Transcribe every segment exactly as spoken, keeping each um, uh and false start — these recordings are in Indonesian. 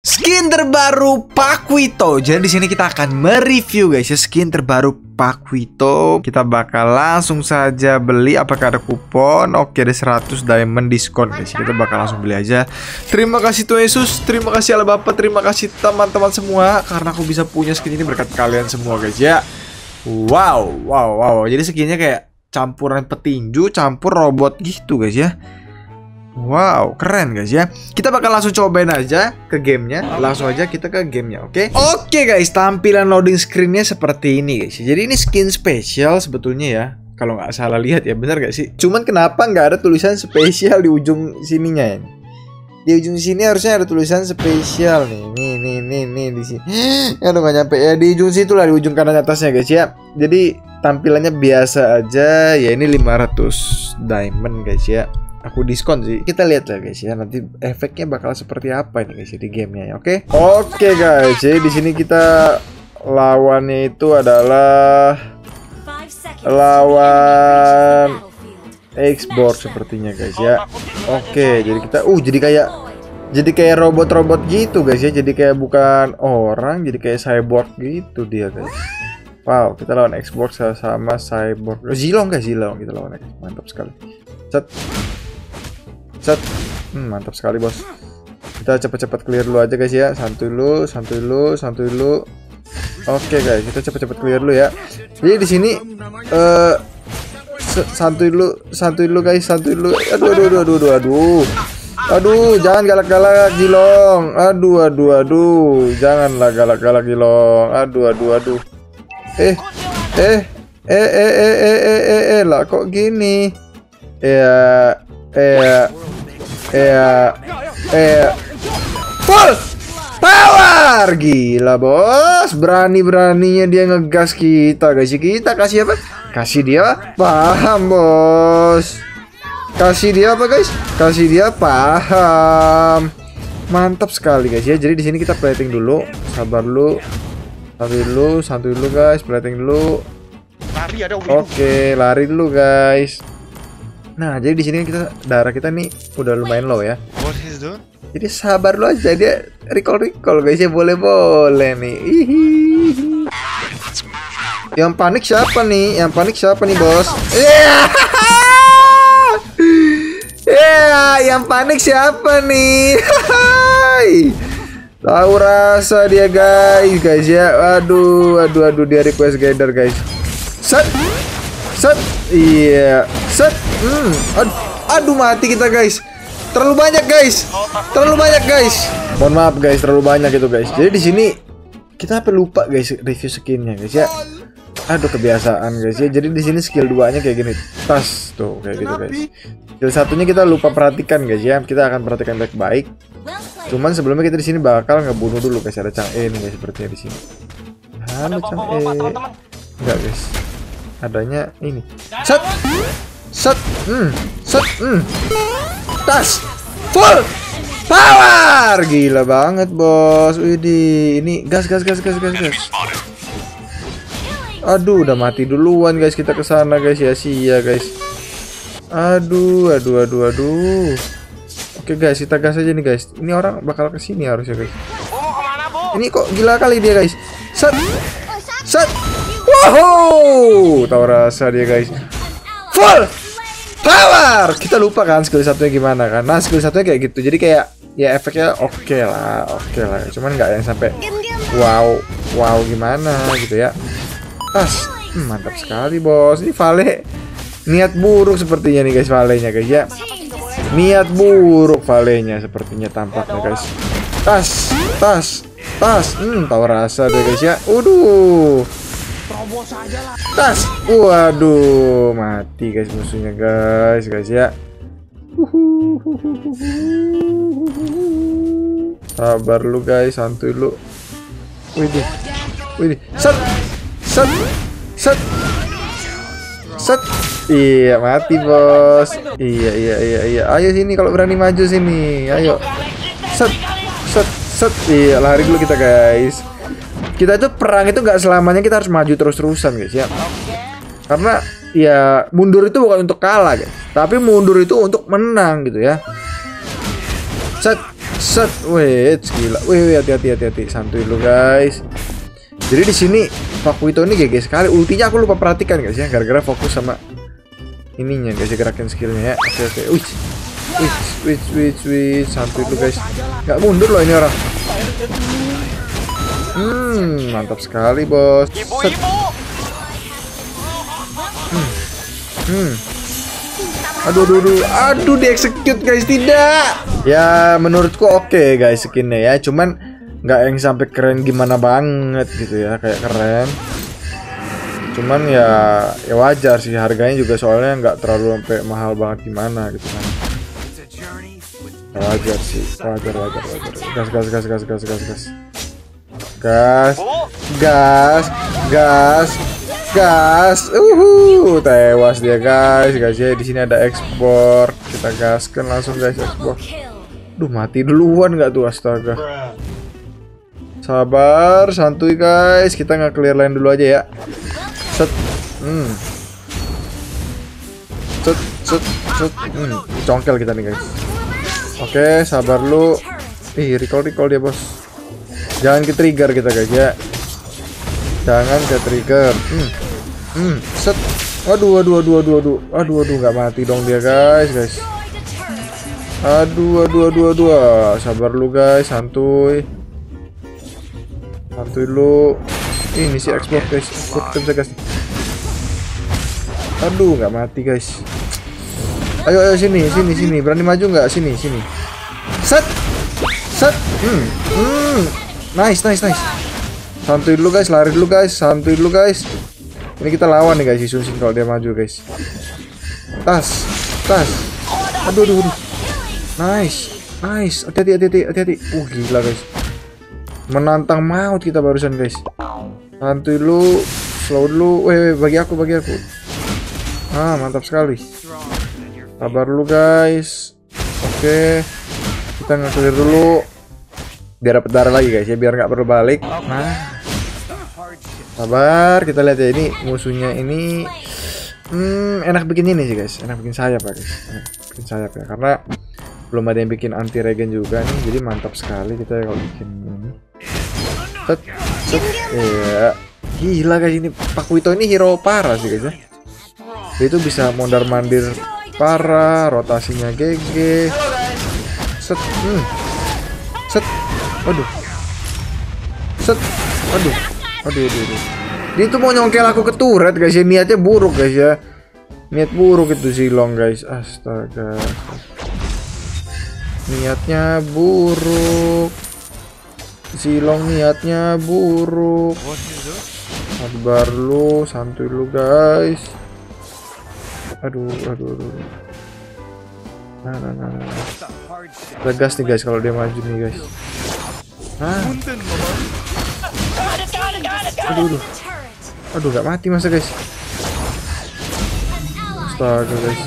Skin terbaru Paquito. Jadi di sini kita akan mereview guys ya skin terbaru Paquito. Kita bakal langsung saja beli. Apakah ada kupon? Oke, ada seratus diamond diskon guys. Kita bakal langsung beli aja. Terima kasih Tuhan Yesus, terima kasih Allah Bapa, terima kasih teman-teman semua karena aku bisa punya skin ini berkat kalian semua guys ya. Wow, wow, wow. Jadi skinnya kayak campuran petinju campur robot gitu guys ya. Wow, keren guys ya. Kita bakal langsung cobain aja ke gamenya. Langsung aja kita ke gamenya, oke? Okay? Oke okay, guys, tampilan loading screennya seperti ini guys. Jadi ini skin spesial sebetulnya ya. Kalau nggak salah lihat ya, bener gak sih? Cuman kenapa nggak ada tulisan spesial di ujung sininya ya? Di ujung sini harusnya ada tulisan spesial nih. Nih, nih, nih, nih di sini. Aduh nggak nyampe ya. Di ujung situ lah, di ujung kanan atasnya guys ya. Jadi tampilannya biasa aja. Ya ini lima ratus diamond guys ya. Aku diskon sih. Kita lihat lah guys ya. Nanti efeknya bakal seperti apa ini guys ya di gamenya ya. Oke. Okay? Oke okay, guys. Jadi di sini kita lawannya itu adalah lawan Xbox sepertinya guys ya. Oke. Okay, jadi kita uh jadi kayak jadi kayak robot-robot gitu guys ya. Jadi kayak bukan orang, jadi kayak cyborg gitu dia guys. Wow, kita lawan Xbox sama cyborg. Zilong guys, Zilong kita lawan. Mantap sekali. Set. Set. Hmm, mantap sekali bos. Kita cepat-cepat clear dulu aja guys ya. Santuy dulu, santuy dulu, santuy dulu. Oke guys, kita cepat-cepat clear dulu ya. Jadi di sini eh uh, santuy dulu, santuy dulu guys, santuy dulu. Aduh, aduh, aduh, aduh, aduh. Aduh, jangan galak-galak Zilong. Aduh, aduh, aduh. Janganlah galak-galak Zilong. Aduh, aduh, aduh. Eh, eh, eh, eh, eh, eh, eh, eh, eh, lah kok gini? Ya, eh, eh, eh, full power, gila bos, berani-beraninya dia ngegas kita guys. Kita kasih apa? Kasih dia paham bos. Kasih dia apa guys? Kasih dia paham. Mantap sekali guys ya. Jadi di sini kita plating dulu, sabar dulu. Santuy dulu, santuy dulu guys, plating dulu. Lari ada. Oke, lari dulu guys. Nah, jadi di sini kita darah kita nih udah lumayan low ya. What is doing? Jadi sabar lu aja, dia recall recall guys ya, boleh-boleh nih. Hihihi. Yang panik siapa nih? Yang panik siapa nih, bos? Yeah! Yeah, yang panik siapa nih? Tahu rasa dia guys, guys ya. Aduh, aduh, aduh dia request gather guys. Set, set, iya, set. Hmm, aduh, aduh mati kita guys. Terlalu banyak guys, terlalu banyak guys. Mohon maaf guys, terlalu banyak itu guys. Jadi di sini kita apa lupa guys review skinnya guys ya. Aduh kebiasaan guys ya. Jadi di sini skill duanya kayak gini, tas tuh kayak gitu guys. Skill satunya kita lupa perhatikan guys ya. Kita akan perhatikan baik-baik. Cuman sebelumnya kita di sini bakal ngebunuh dulu guys. Ada Chang'e nih guys sepertinya di sini. Halo Chang'e. Enggak guys. Adanya ini. Set. Set. Hmm. Set. Hmm. Tas. Full power. Gila banget, bos. Widih, ini gas gas gas gas gas gas. Aduh, udah mati duluan guys kita ke sana guys ya. Sia guys. Aduh, aduh, aduh, aduh. Oke guys, kita gas aja nih guys. Ini orang bakal ke sini harusnya guys. Ini kok gila kali dia guys. Set. Set. Wow, tahu rasa dia guys. Full power. Kita lupa kan skill satunya gimana kan. Nah, skill satunya kayak gitu. Jadi kayak ya efeknya oke okay lah, oke okay lah. Cuman nggak yang sampai wow, wow gimana gitu ya. Tas. Hmm, mantap sekali bos. Ini Vale niat buruk sepertinya nih guys, Valenya guys ya. Niat buruk Valenya sepertinya tampaknya guys. Tas, tas, tas. Hmm, tahu rasa deh guys ya. Waduh. Tas. Waduh, mati guys musuhnya guys, guys ya. Sabar lu guys, santuy lu. Widih. Widih. Set. Set. Set. Set. Iya, mati bos. Iya, iya, iya, iya. Ayo sini kalau berani maju sini. Ayo. Set. Set. Set. Iya, lari dulu kita guys. Kita itu perang itu nggak selamanya kita harus maju terus-terusan guys ya. Karena ya mundur itu bukan untuk kalah guys, tapi mundur itu untuk menang gitu ya. Set. Set, wait, gila. Wih, hati-hati, hati-hati, santuy lu guys. Jadi di sini Pakuito ini G G sekali. Ultinya aku lupa perhatikan guys ya, gara-gara fokus sama ininya guys, gerakin skillnya ya. Oke oke, wih, wih, wih, wih, wih, santuy lu guys. Gak mundur loh ini orang. Hmm, mantap sekali bos. Set. Hmm. Hmm. Aduh, aduh, aduh, aduh, di execute guys, tidak. Ya menurutku oke okay, guys skinnya ya, cuman nggak yang sampai keren gimana banget gitu ya, kayak keren. Cuman ya, ya wajar sih harganya juga soalnya nggak terlalu sampai mahal banget gimana gitu kan. Ya, wajar sih, wajar, wajar, wajar. Gas, gas, gas, gas, gas, gas, gas, gas, gas, gas. Gas, uhu, tewas dia guys, guys ya. Di sini ada ekspor, kita gaskan langsung guys ekspor. Duh, mati duluan nggak tuh, astaga. Sabar, santuy guys, kita nggak clear line dulu aja ya. Set, hmm, set, set, set, hmm, congkel kita nih guys. Oke, sabar lu. Ih, recall recall dia bos. Jangan ke trigger kita guys ya. Jangan ke trigger. Hmm. Hmm, set. Waduh, waduh, waduh, waduh, waduh. Aduh, waduh, nggak mati dong dia, guys, guys. Aduh, aduh, aduh, aduh. Sabar lu, guys, santuy. Santuy lu. Ini si export, guys. Export kita bisa gas. Aduh, nggak mati, guys. Ayo, ayo sini, sini, sini. Berani maju nggak? Sini, sini. Set. Set. Hmm. Hmm. Nice, nice, nice. Santuy dulu guys, lari dulu guys, santuy dulu guys. Ini kita lawan nih guys, si Sun Shin kalau dia maju guys. Tas, tas. Aduh, aduh, aduh. Nice, nice. Hati-hati, hati-hati, hati-hati. Uh, gila guys. Menantang maut kita barusan guys. Santuy dulu, slow dulu. Weh, bagi aku, bagi aku. Ah, mantap sekali. Sabar dulu guys. Oke, kita nge-clear dulu. Biar dapat darah lagi guys ya, biar nggak perlu balik. Nah, sabar, kita lihat ya, ini musuhnya ini hmm, enak bikin ini sih guys, enak bikin sayap ya guys, enak bikin sayap ya, karena belum ada yang bikin anti regen juga nih, jadi mantap sekali kita ya kalau bikin ini. Set, set, ya, gila guys, ini Pakuito ini hero parah sih guys ya. Dia itu bisa mondar mandir parah, rotasinya G G. Set, hmm, set. Waduh, set, waduh, waduh, waduh, waduh. Dia tuh mau nyongkel aku ke turret guys ya, niatnya buruk guys ya, niat buruk itu Zilong guys, astaga, niatnya buruk, Zilong niatnya buruk. Sabar lu, santuy lu guys. Aduh, aduh, aduh. Nah, nah, nah, nah. Tegas nih guys kalau dia maju nih guys. Ah. Aduh, aduh, aduh, gak mati masa guys. Astaga guys.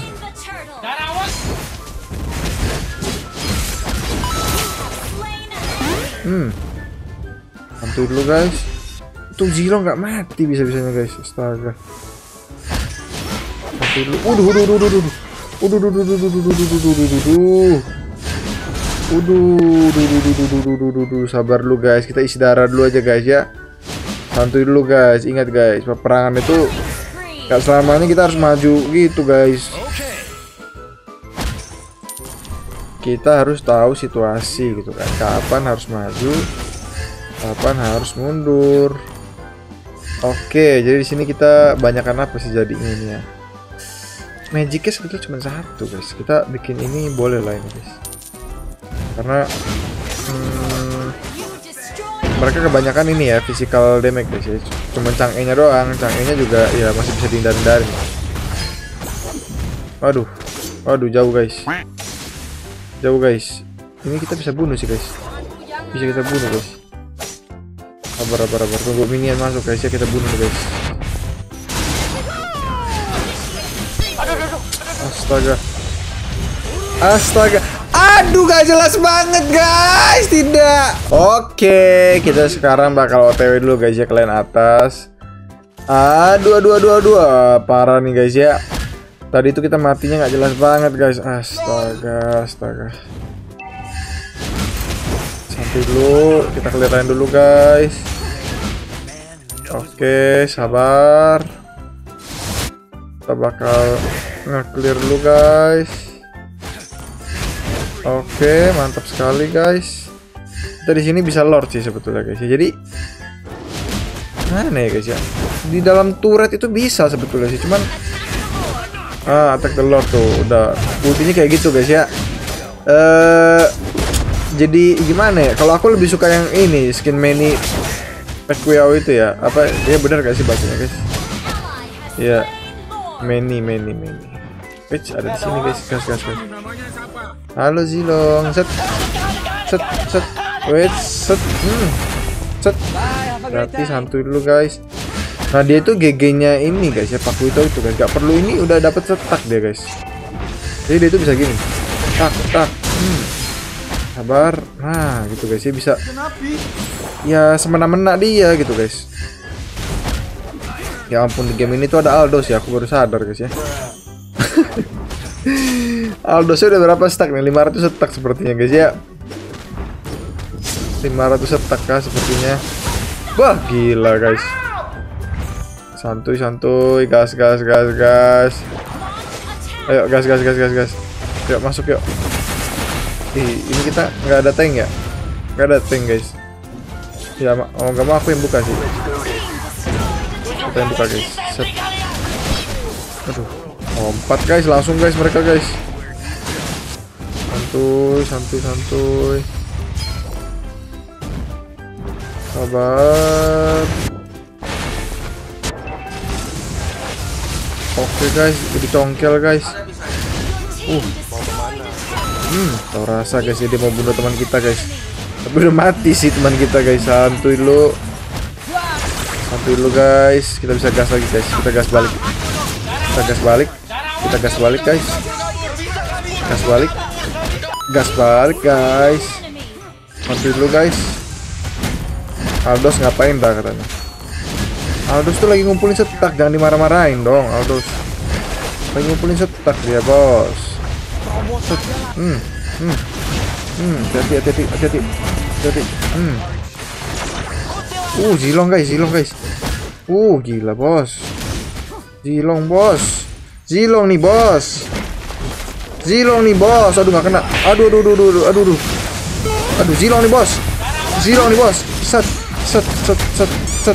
Hmm, santuy dulu guys. Tuh Zilong gak mati bisa-bisanya guys. Astaga. Santuy dulu. Uduh, uduh, uduh, uduh, uduh, uduh, uduh, uduh, uduh, uduh, uduh, uduh, uduh, uduh. Uduh, duh, duh, duh, duh, duh, duh, duh, duh. Sabar dulu guys, kita isi darah dulu aja guys ya. Santuy dulu guys, ingat guys, peperangan itu gak selamanya kita harus maju gitu guys. Kita harus tahu situasi gitu kan, kapan harus maju, kapan harus mundur. Oke, jadi di sini kita banyakkan apa sih jadi ini ya? Magicnya sebetulnya cuma satu guys, kita bikin ini boleh lah ini guys. Karena hmm, mereka kebanyakan ini ya physical damage guys ya. Cuma Chang'e nya doang, Chang'e nya juga ya masih bisa dihindar-hindarin. Waduh, waduh jauh guys, jauh guys. Ini kita bisa bunuh sih guys, bisa kita bunuh guys. Sabar, sabar, sabar, tunggu minion masuk guys ya, kita bunuh guys. Astaga, astaga. Aduh, gak jelas banget guys, tidak. Oke, kita sekarang bakal O T W dulu guys ya ke lane atas. Aduh, aduh, aduh, aduh, parah nih guys ya. Tadi itu kita matinya nggak jelas banget guys. Astaga, astaga. dulu, kita clearin dulu guys. Oke, sabar. Kita bakal nge-clear dulu guys. Oke, mantap sekali guys. Kita di sini bisa lord sih sebetulnya guys. Jadi mana ya guys ya? Di dalam turret itu bisa sebetulnya sih, cuman ah, attack the lord tuh udah ultinya kayak gitu guys ya. Eh jadi gimana ya? Kalau aku lebih suka yang ini, skin Manny Pacquiao itu ya. Apa dia benar gak sih bahasanya guys? Ya, Manny Manny Manny. Pitch ada di sini guys, gas gas guys. Halo Zilong, set set set, wait set, hmm, set. Berarti santuy dulu guys. Nah dia itu G G-nya ini guys ya, Paku itu itu guys. Gak perlu ini udah dapet setak dia guys. Jadi dia itu bisa gini, tak tak, hmm. Sabar, nah gitu guys ya bisa. Ya semena-mena dia gitu guys. Ya ampun di game ini tuh ada Aldos ya, aku baru sadar guys ya. Aldosnya udah berapa stack nih? lima ratus stack sepertinya guys ya. lima ratus stack kah sepertinya. Wah gila guys. Santuy santuy, gas gas gas gas. Ayo gas gas gas gas gas. Yuk masuk yuk. Ih, ini kita nggak ada tank ya? Nggak ada tank guys. Ya oh nggak mau aku yang buka sih. Kita yang buka guys. Set. Aduh. Lompat guys, langsung guys mereka guys. Santuy, santuy, santuy. Sabar. Oke guys, jadi congkel guys. Uh. Hmm, tahu rasa guys, dia mau bunuh teman kita guys. Tapi udah mati sih teman kita guys. Santuy dulu. Santuy dulu guys. Kita bisa gas lagi guys. Kita gas balik. Kita gas balik. Kita gas balik guys. Gas balik. Gas balik guys. Santuy dulu guys. Aldos ngapain dah katanya. Aldos tuh lagi ngumpulin setak, jangan dimarah-marahin dong Aldos. Lagi ngumpulin setak dia bos. Set. Hmm, hmm, hmm, hati hati hati hati hati. Hmm. Uh, Zilong guys, Zilong guys. Uh, gila bos. Zilong bos. Zilong nih bos. Zilong nih bos. Aduh nggak kena. Aduh, aduh, aduh, aduh, aduh, aduh. Aduh, Zilong nih bos. Zilong nih bos. Set, set, set, set, set.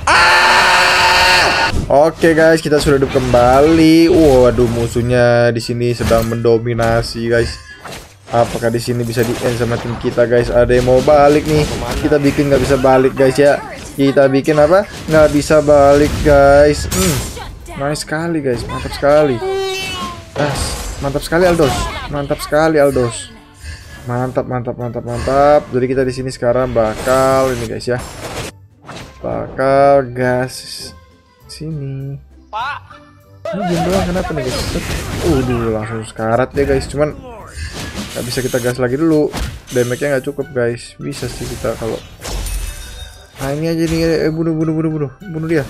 Ah! Oke guys, kita sudah hidup kembali. Waduh, musuhnya di sini sedang mendominasi guys. Apakah di sini bisa di end sama tim kita guys? Ada yang mau balik nih? Kita bikin nggak bisa balik guys ya. Kita bikin apa? Nggak bisa balik guys. Hmm, nice sekali guys, mantap sekali. Yes, mantap sekali Aldos, mantap sekali Aldos. Mantap, mantap, mantap, mantap. Jadi kita di sini sekarang bakal ini guys ya. Bakal gas sini. Ini jam doang kenapa nih guys? Udah langsung sekarat ya guys. Cuman nggak bisa kita gas lagi dulu. Damage-nya nggak cukup guys. Bisa sih kita kalau. Nah ini aja nih. Eh, bunuh, bunuh, bunuh, bunuh, bunuh dia.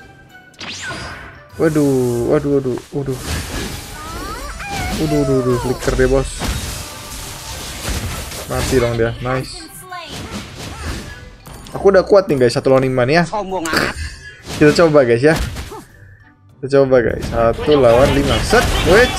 Waduh, waduh, waduh, waduh. Waduh, waduh, waduh, flicker deh bos. Mati dong dia, nice. Aku udah kuat nih guys, satu lawan lima nih ya. Kita coba guys ya. Kita coba guys, satu lawan lima. Set, wait.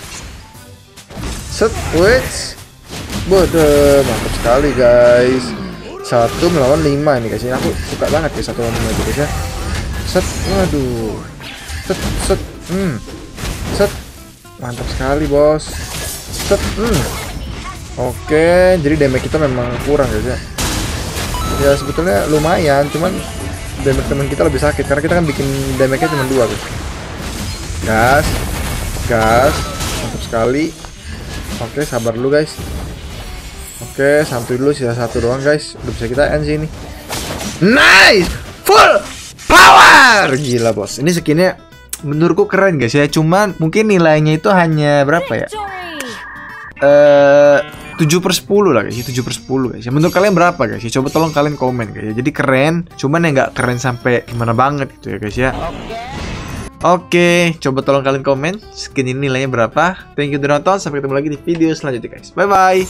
Set, wait. Bodoh, mantap sekali guys. Satu melawan lima nih guys. Ini aku suka banget ya satu lawan lima itu guys ya. Set, waduh. Set, set, hmm. Set, mantap sekali bos. Set, hmm. Oke, jadi damage kita memang kurang guys ya. Ya sebetulnya lumayan, cuman damage teman kita lebih sakit karena kita kan bikin damage-nya cuma dua guys. Gas, gas, mantap sekali. Oke, sabar dulu guys. Oke, santuy dulu, sisa satu doang guys. Udah bisa kita end sih ini. Nice, full power, gila bos. Ini skinnya menurutku keren guys ya. Cuman mungkin nilainya itu hanya berapa ya? Eh tujuh per sepuluh lah guys, tujuh per sepuluh guys. Menurut kalian berapa guys? Ya, coba tolong kalian komen guys. Jadi keren, cuman ya nggak keren sampai gimana banget gitu ya guys ya. Oke, coba tolong kalian komen skin ini nilainya berapa. Thank you udah nonton, sampai ketemu lagi di video selanjutnya guys. Bye bye.